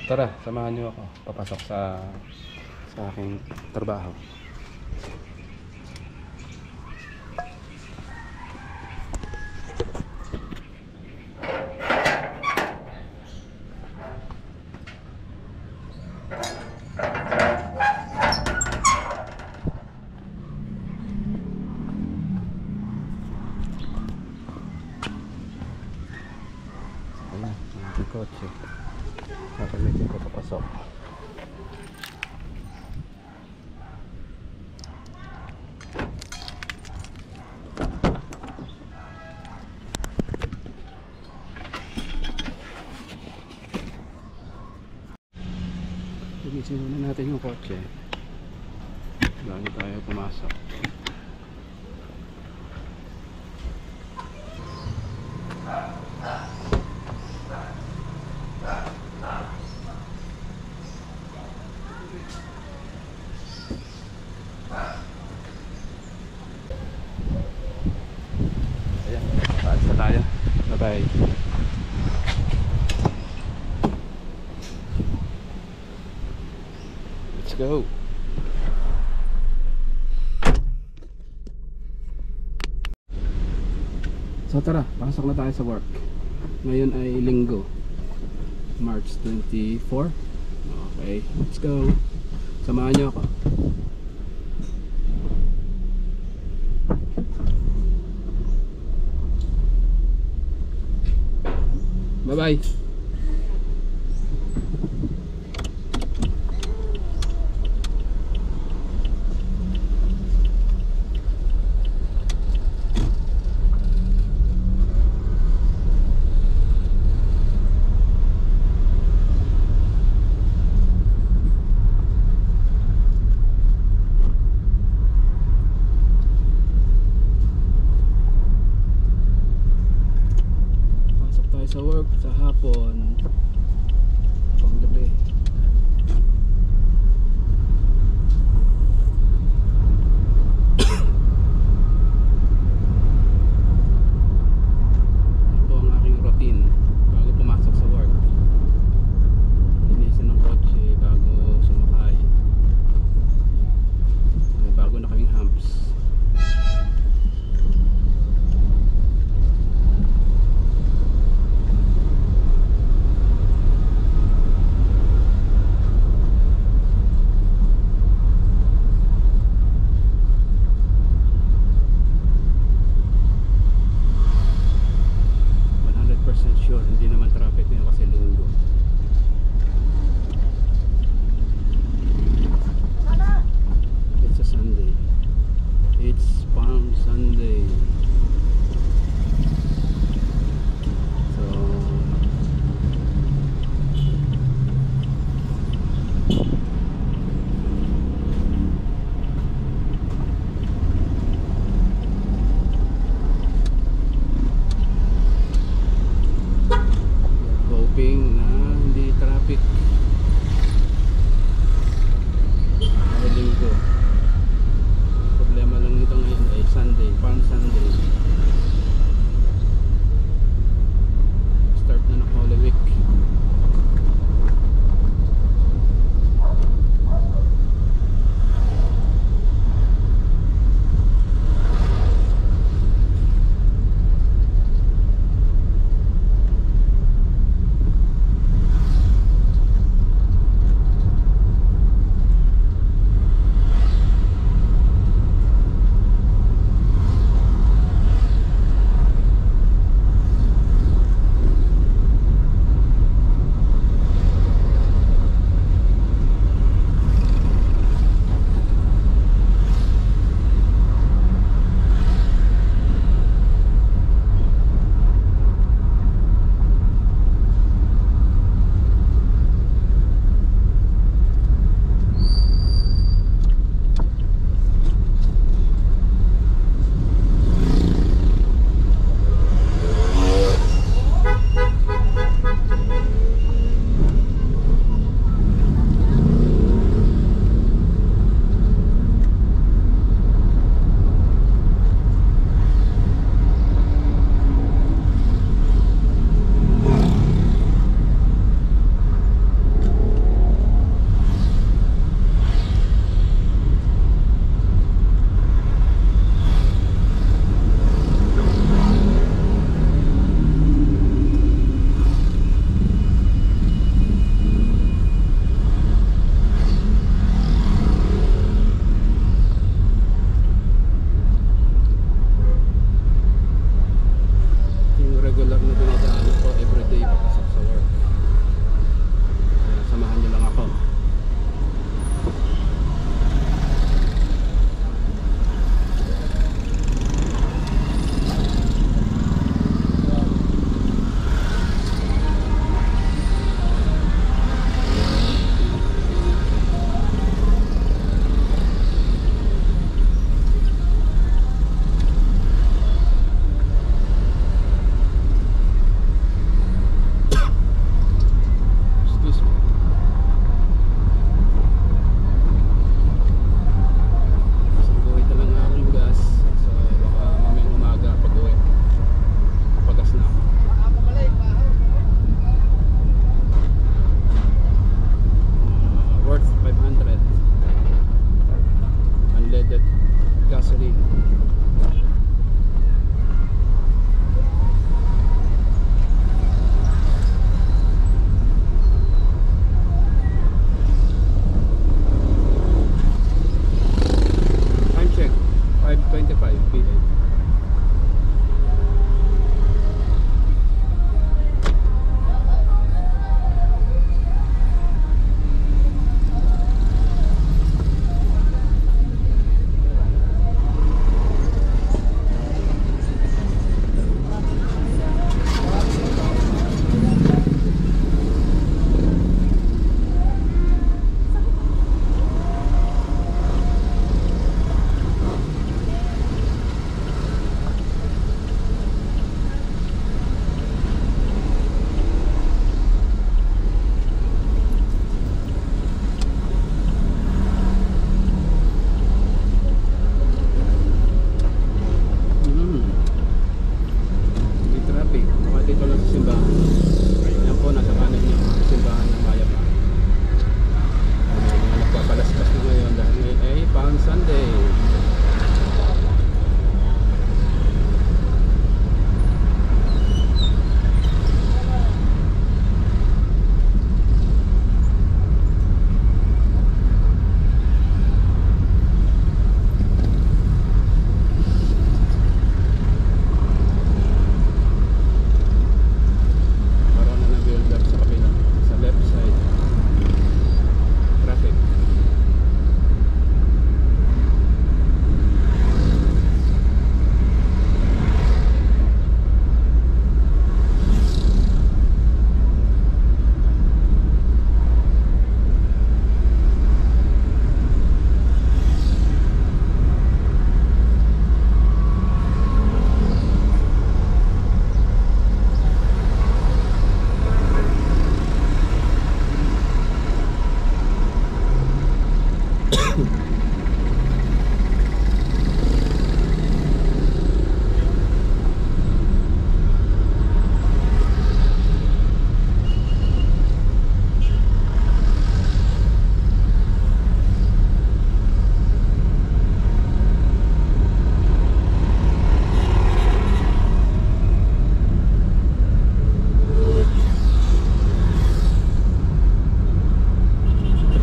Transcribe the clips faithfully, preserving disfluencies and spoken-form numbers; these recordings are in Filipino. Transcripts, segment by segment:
Tara, samahan nyo ako. Papasok sa sa aking trabaho. Ayan, ang aking kotse. Nakamitin ko papasok. Linisin muna natin yung kotse bago tayo pumasok. Ayan, paalis na tayo. Bye bye. Let's go. So tara, pasok na tayo sa work. Ngayon ay linggo, March twenty-fourth. Okay, let's go. Samahan nyo ako. Bye bye. Sa work sa hapon pang gabi. Ito ang aking routine bago pumasok sa work. Linisin ng kotse bago sumakay. May bago na kaming humps.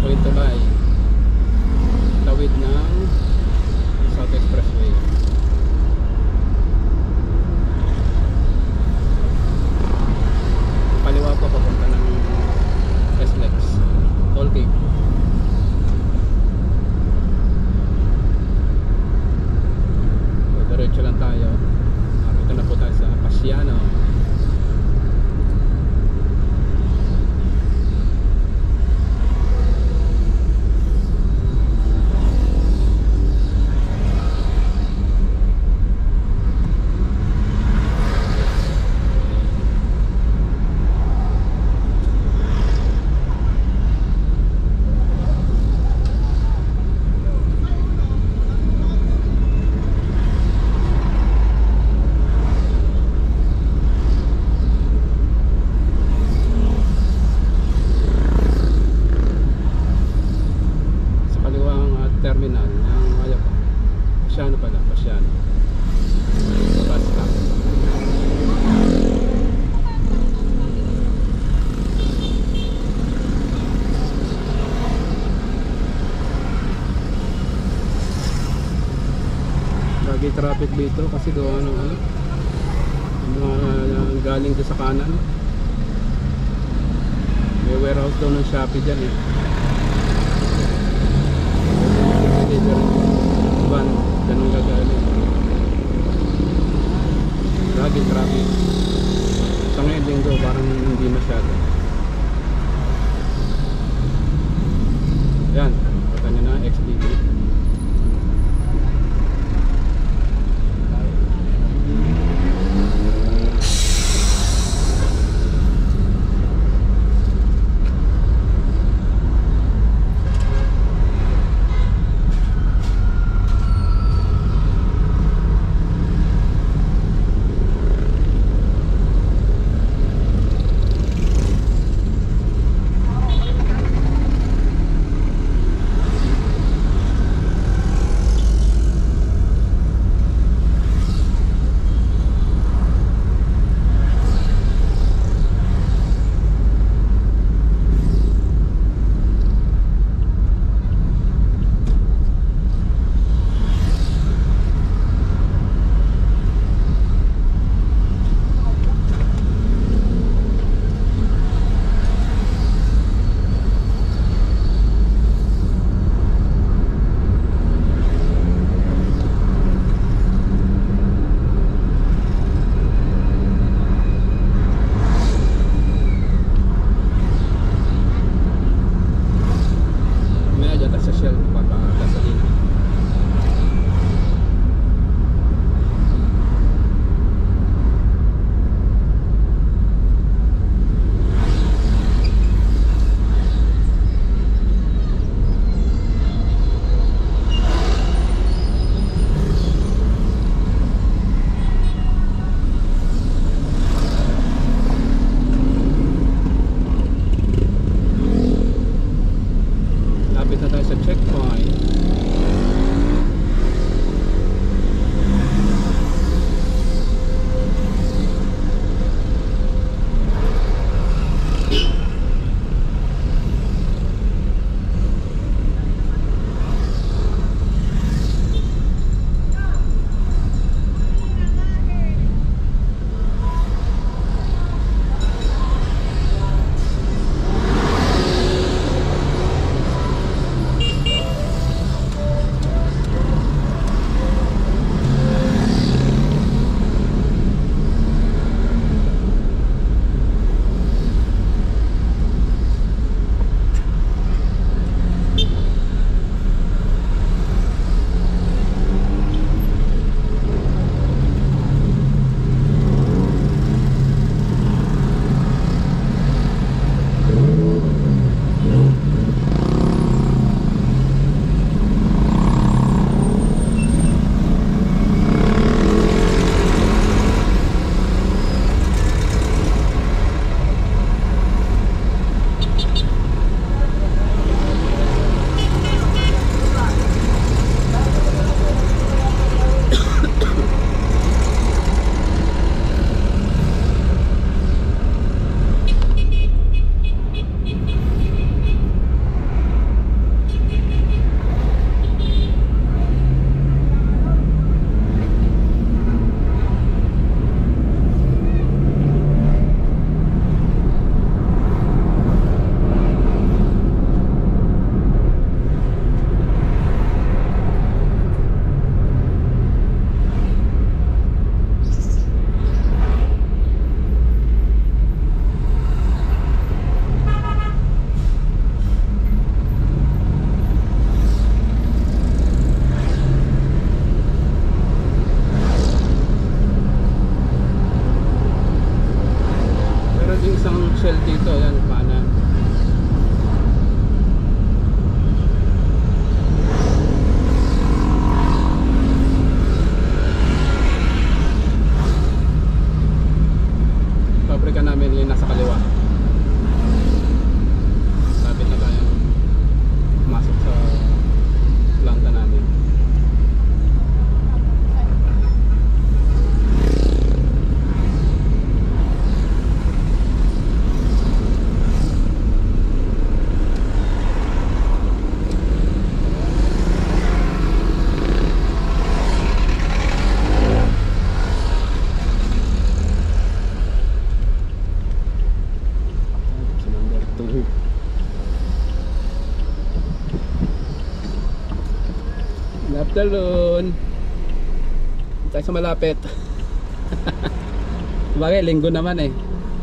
yung tulay. Tawid ng South Expressway. Kaliwa po papunta ng S L E X Toll Gate. So, diretso lang tayo. Nakita na po tayo sa Pasiano. Terminal ng kaya pa. Pasiano pala, Pasiano. Bus stop. Lagi traffic dito kasi gawa ng ano, mga uh, galing doon sa kanan. May warehouse daw ng Shopee dyan eh. Van, ganun gagaling. Lagi traffic. Sa ngayon linggo parang hindi masyado. Yan, kita nyo na X D B. afternoon. Tayo sa malapit. Bagay, linggo naman eh.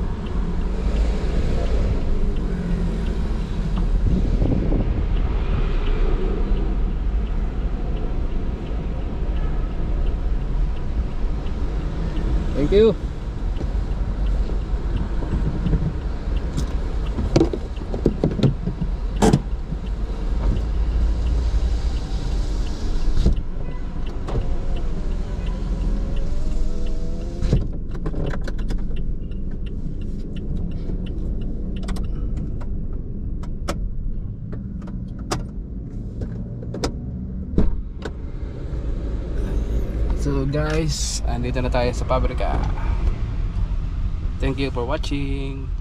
Thank you. So guys, andito na tayo sa pabrika. Thank you for watching.